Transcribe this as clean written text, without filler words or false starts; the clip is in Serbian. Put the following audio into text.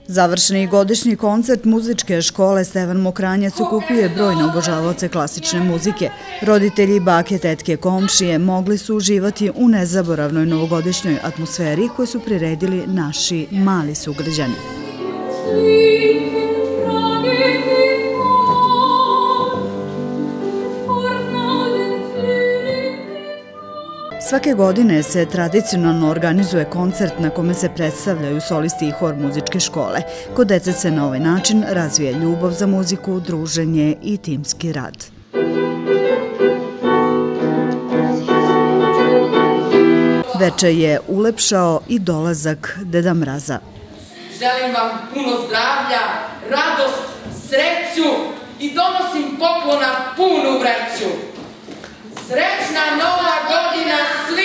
Završni godišnji koncert muzičke škole Stevan Mokranjac okupio je brojne obožavaoce klasične muzike. Roditelji, bake, tetke, komšije mogli su uživati u nezaboravnoj novogodišnjoj atmosferi koju su priredili naši mali sugrađani. Svake godine se tradicionalno organizuje koncert na kome se predstavljaju solisti i hor muzičke škole. Kod dece se na ovaj način razvija ljubav za muziku, druženje i timski rad. Večer je ulepšao i dolazak Deda Mraza. Želim vam puno zdravlja, radost, sreću i donosim poklona punu vreću. Srećna nova godina svima!